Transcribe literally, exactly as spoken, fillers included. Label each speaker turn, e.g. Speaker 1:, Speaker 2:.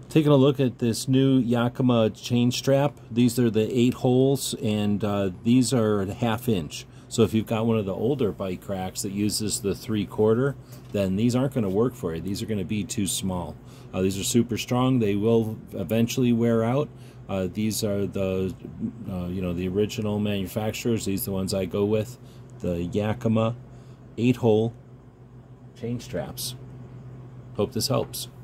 Speaker 1: Taking a look at this new Yakima chain strap. These are the eight holes, and uh, these are a half inch. So if you've got one of the older bike racks that uses the three quarter, then these aren't going to work for you. These are going to be too small. Uh, these are super strong. They will eventually wear out. Uh, these are the, uh, you know, the original manufacturers. These are the ones I go with. The Yakima eight hole chain straps. Hope this helps.